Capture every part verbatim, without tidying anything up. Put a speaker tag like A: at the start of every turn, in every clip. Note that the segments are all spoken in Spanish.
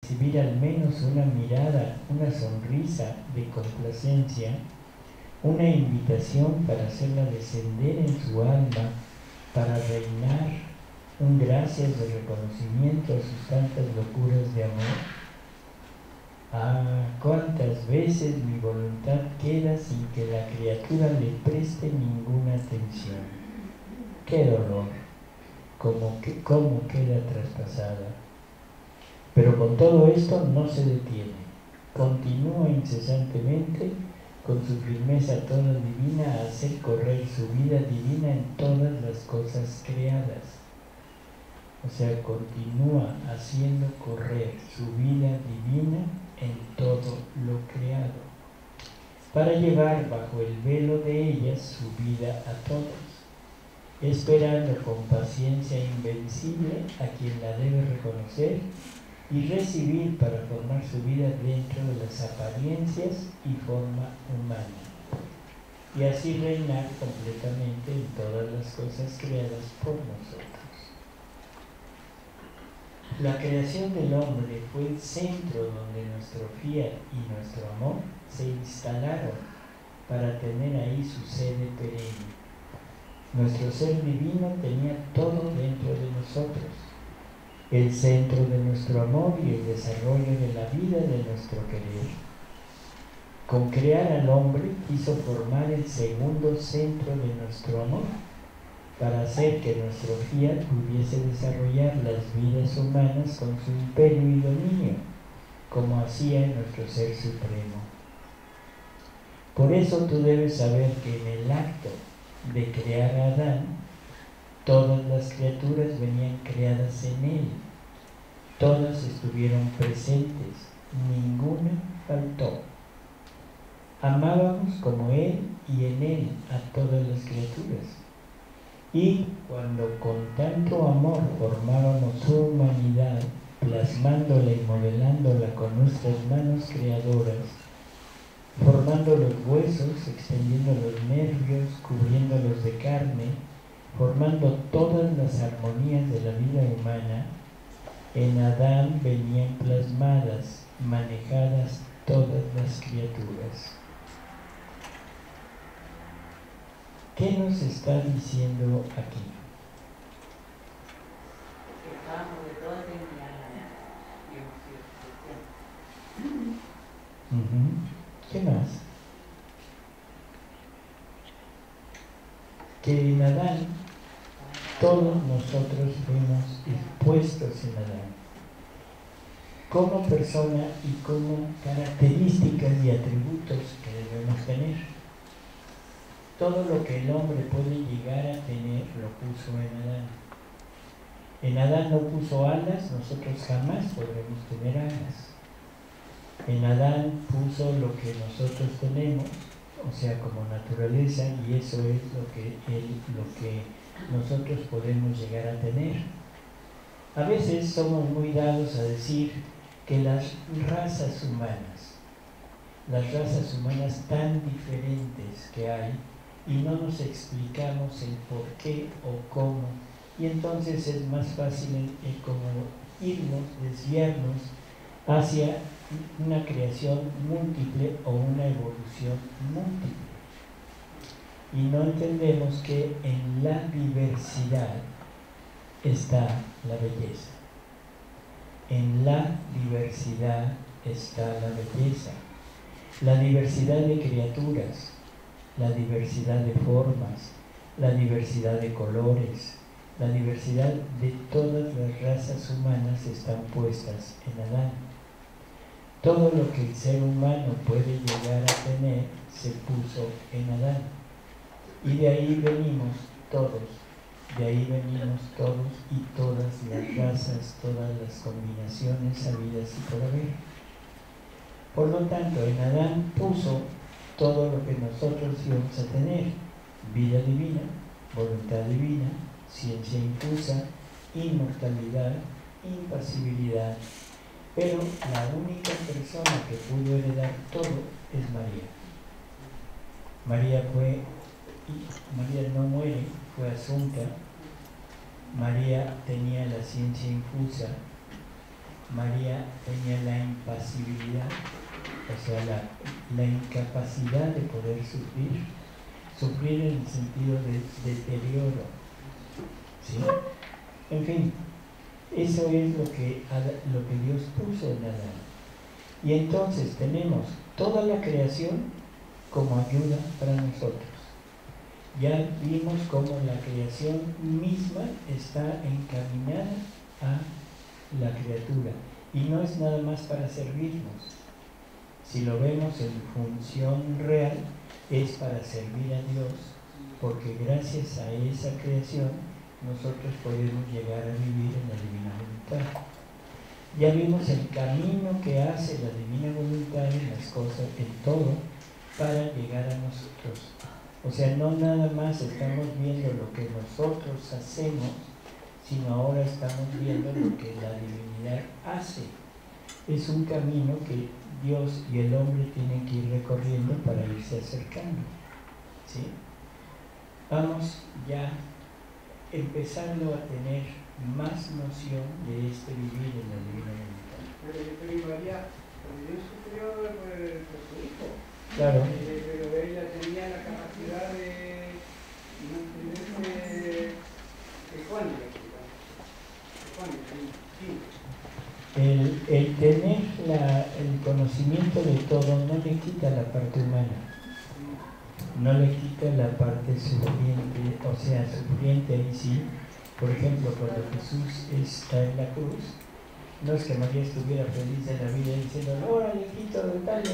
A: recibir al menos una mirada, una sonrisa de complacencia, una invitación para hacerla descender en su alma, para reinar, un gracias de reconocimiento a sus tantas locuras de amor. Ah, cuántas veces mi voluntad queda sin que la criatura le preste ninguna atención. Qué dolor, cómo, que, cómo queda traspasada. Pero con todo esto no se detiene, continúa incesantemente con su firmeza toda divina a hacer correr su vida divina en todas las cosas creadas. O sea, continúa haciendo correr su vida divina en todo lo creado, para llevar bajo el velo de ellas su vida a todos, esperando con paciencia invencible a quien la debe reconocer y recibir para formar su vida dentro de las apariencias y forma humana, y así reinar completamente en todas las cosas creadas por nosotros. La creación del hombre fue el centro donde nuestro fiat y nuestro amor se instalaron para tener ahí su sede perenne. Nuestro ser divino tenía todo dentro de nosotros, el centro de nuestro amor y el desarrollo de la vida de nuestro querer. Con crear al hombre quiso formar el segundo centro de nuestro amor, para hacer que nuestro fiat pudiese desarrollar las vidas humanas con su imperio y dominio, como hacía en nuestro Ser Supremo. Por eso tú debes saber que en el acto de crear a Adán, todas las criaturas venían creadas en él, todas estuvieron presentes, ninguna faltó. Amábamos como él y en él a todas las criaturas. Y cuando con tanto amor formábamos su humanidad, plasmándola y modelándola con nuestras manos creadoras, formando los huesos, extendiendo los nervios, cubriéndolos de carne, formando todas las armonías de la vida humana, en Adán venían plasmadas, manejadas todas las criaturas. ¿Qué nos está diciendo aquí?
B: Que estábamos de todas en la
A: Uh-huh. ¿Qué más? Que en Adán todos nosotros fuimos puestos en Adán, como persona y como características y atributos que debemos tener. Todo lo que el hombre puede llegar a tener lo puso en Adán. En Adán no puso alas, nosotros jamás podremos tener alas. En Adán puso lo que nosotros tenemos, o sea, como naturaleza, y eso es lo que él, lo que nosotros podemos llegar a tener. A veces somos muy dados a decir que las razas humanas, las razas humanas tan diferentes que hay, y no nos explicamos el por qué o cómo, y entonces es más fácil eh, como irnos, desviarnos hacia una creación múltiple o una evolución múltiple. Y no entendemos que en la diversidad está la belleza. En la diversidad está la belleza. La diversidad de criaturas, la diversidad de formas, la diversidad de colores, la diversidad de todas las razas humanas están puestas en Adán. Todo lo que el ser humano puede llegar a tener se puso en Adán. Y de ahí venimos todos, de ahí venimos todos y todas las razas, todas las combinaciones habidas y por haber. Por lo tanto, en Adán puso todo lo que nosotros íbamos a tener: vida divina, voluntad divina, ciencia infusa, inmortalidad, impasibilidad. Pero la única persona que pudo heredar todo es María. María fue, María no muere, fue asunta. María tenía la ciencia infusa. María tenía sea, la, la incapacidad de poder sufrir, sufrir en el sentido de deterioro, ¿sí? En fin, eso es lo que, lo que Dios puso en Adán. Y entonces tenemos toda la creación como ayuda para nosotros. Ya vimos cómo la creación misma está encaminada a la criatura y no es nada más para servirnos. Si lo vemos en función real, es para servir a Dios, porque gracias a esa creación nosotros podemos llegar a vivir en la divina voluntad. Ya vimos el camino que hace la divina voluntad en las cosas, en todo, para llegar a nosotros. O sea, no nada más estamos viendo lo que nosotros hacemos, sino ahora estamos viendo lo que la divinidad hace. Es un camino que Dios y el hombre tienen que ir recorriendo para irse acercando, ¿sí? Vamos ya empezando a tener más noción de este vivir en la divina voluntad.
C: Pero María, Dios sufrió por su hijo.
A: Claro.
C: Pero ella tenía la capacidad de mantenerse ecuánime,
A: El, el tener la, el conocimiento de todo no le quita la parte humana, no le quita la parte sufriente, o sea, sufriente ahí sí. Por ejemplo, cuando Jesús está en la cruz, no es que María estuviera feliz en la vida diciendo, ahora le quito detalle.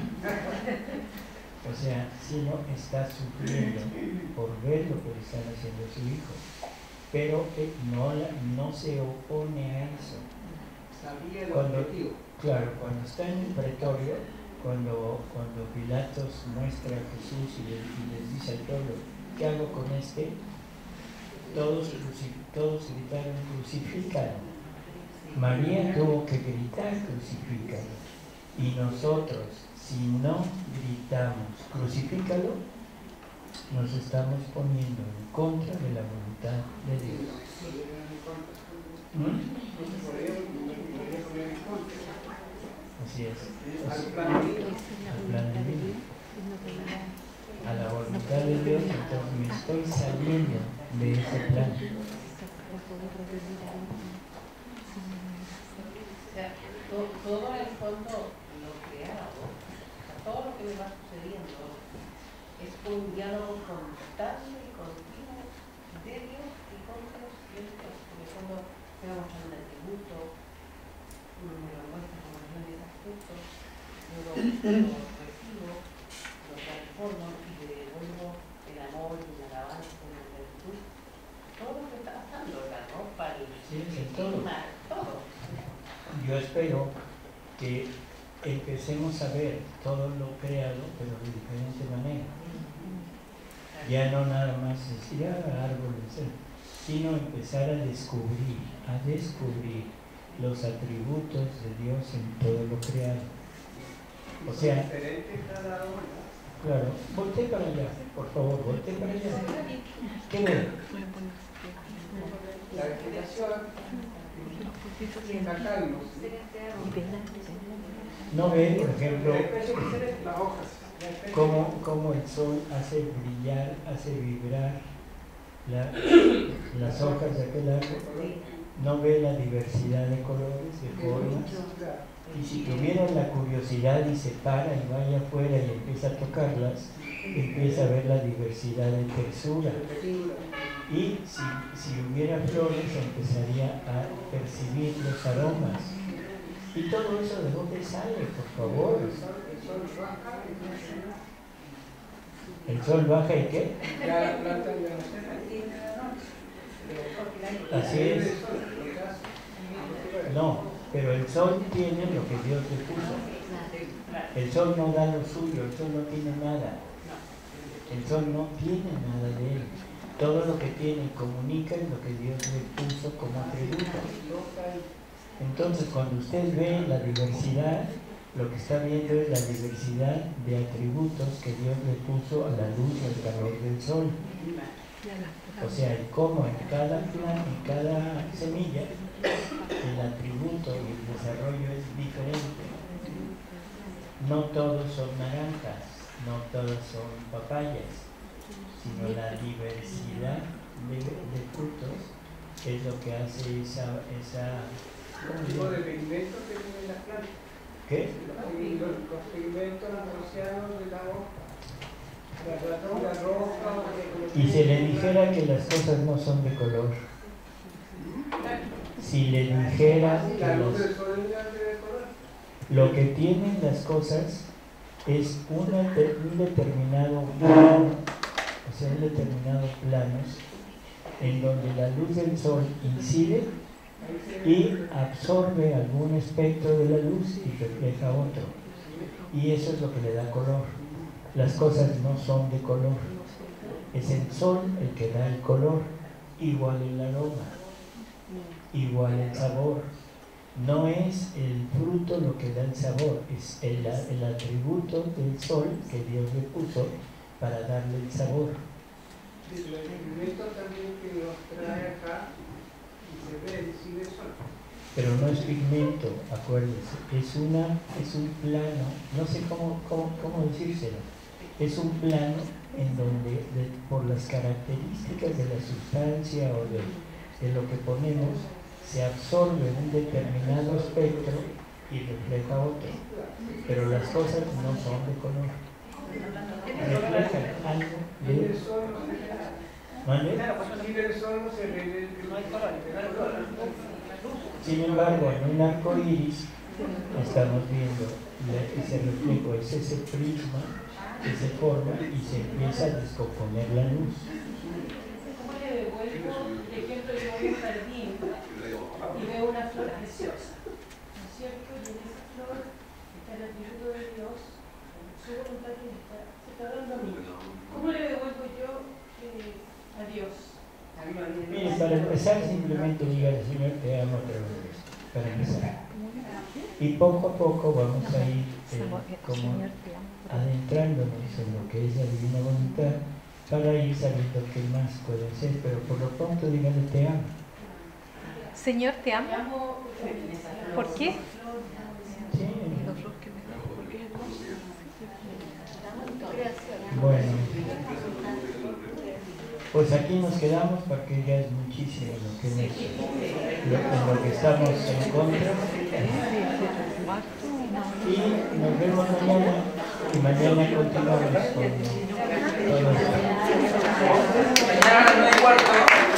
A: O sea, sino está sufriendo por ver lo que le están haciendo a su hijo. Pero eh, no, la, no se opone a eso.
C: Sabía el
A: cuando,
C: objetivo.
A: Claro, cuando está en el pretorio, cuando, cuando Pilatos muestra a Jesús y, le, y les dice al pueblo, ¿qué hago con este? Todos, todos gritaron, crucifícalo. María tuvo que gritar, crucifícalo. Y nosotros, si no gritamos, crucifícalo, nos estamos poniendo en contra de la voluntad de Dios. ¿Mm? Así es.
C: Al plan divino.
A: Al plan divino. A la voluntad de Dios, entonces me estoy saliendo de ese plan.
B: O sea, todo, todo el fondo lo creado, o sea, todo lo que me va sucediendo es un diálogo constante y continuo de Dios y con Dios y en Dios. Porque cuando me va mostrando el tributo, me lo muestra como grandes aspectos, yo lo, lo recibo, lo transformo y le devuelvo el amor y la alabanza y la gratitud. Todo lo que está pasando, la ropa, el
A: Sí, en todo.
B: clima, todo.
A: Yo espero que empecemos a ver todo lo creado, pero de diferente manera. Ya no nada más decir, ah, árboles, sino empezar a descubrir, a descubrir los atributos de Dios en todo lo creado. O sea, claro, voltee para allá, por favor, voltee para allá. ¿Qué ve?
C: La vegetación, sacarlos.
A: ¿No ve, por ejemplo,
C: Las hojas.
A: cómo, cómo el sol hace brillar, hace vibrar la, las hojas de aquel árbol? ¿No ve la diversidad de colores, de formas? Y si tuvieran la curiosidad y se para y vaya afuera y empieza a tocarlas, empieza a ver la diversidad de textura. Y si, si hubiera flores, empezaría a percibir los aromas. Y todo eso, ¿de dónde sale, por favor? ¿El sol baja y qué? Así es. No, pero el sol tiene lo que Dios le puso. El sol no da lo suyo, el sol no tiene nada. El sol no tiene nada de él. Todo lo que tiene y comunica es lo que Dios le puso como atributo. Entonces, cuando usted ve la diversidad, lo que está viendo es la diversidad de atributos que Dios le puso a la luz y al calor del sol. O sea, el cómo en cada planta, en cada semilla, el atributo y el desarrollo es diferente. no todos son naranjas, no todos son papayas, sino la diversidad de, de frutos es lo que hace esa... esa
C: El tipo de pigmentos que tienen las plantas.
A: ¿Qué?
C: Los, los pigmentos asociados de la hoja. La, la roja.
A: Y se le dijera que las cosas no son de color. Si le dijera que
C: La luz
A: las,
C: del sol es de color.
A: lo que tienen las cosas es una, un determinado plano, o sea, un determinado planos en donde la luz del sol incide y absorbe algún espectro de la luz y refleja otro. Y eso es lo que le da color. Las cosas no son de color. Es el sol el que da el color, igual el aroma, igual el sabor. No es el fruto lo que da el sabor, es el, el atributo del sol que Dios le puso para darle el sabor.
C: Sí, los pigmentos también que los trae acá y se ve, sí ve sol.
A: Pero no es pigmento, acuérdense, es, una, es un plano, no sé cómo, cómo, cómo decírselo, es un plano en donde de, por las características de la sustancia o de, de lo que ponemos, se absorbe un determinado espectro y refleja otro, pero las cosas no son de color, reflejan algo
C: Y
A: de...
C: el sol no se ve nada.
A: ¿Vale?
C: Sin el sol no se ve, no hay color.
A: Sin embargo, en un arco iris estamos viendo la- ese reflejo, es ese prisma que se forma y se empieza a descomponer la luz.
B: ¿Cómo le devuelvo? Por ejemplo, yo voy a un jardín y veo una flor preciosa, ¿no es cierto? Y en esa flor está el atributo de Dios, su voluntad que está, se está dando a mí. ¿Cómo le devuelvo yo eh, a Dios?
A: Mire, para empezar simplemente dígale, Señor, te amo otra vez, para empezar. Y poco a poco vamos a ir eh, como adentrándonos en lo que es la divina voluntad para ir sabiendo qué más puede ser, pero por lo pronto dígale te amo.
D: Señor, te amo.
B: Amo,
D: ¿Por qué?
A: Sí. Bueno, pues aquí nos quedamos porque ya es muchísimo lo que, nos, lo, en lo que estamos en contra. Y nos vemos mañana y mañana continuamos con todo esto.
E: Mañana a las nueve y cuarto.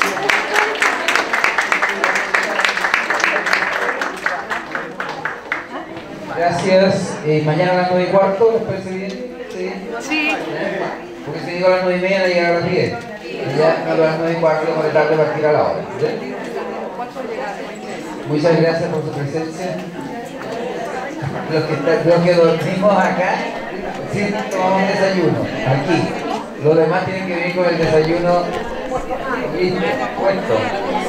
E: Gracias. Eh, mañana a las nueve y cuarto, ¿les parece bien? Sí.
D: Sí.
E: Porque si digo a las nueve y media, no llega a las diez. Y ya a las nueve y cuarto, como de tarde, partir a la hora. ¿Sí? Muchas gracias por su presencia. Los que, los que dormimos acá, sí, tomamos desayuno. Aquí. Los demás tienen que venir con el desayuno listo, puesto.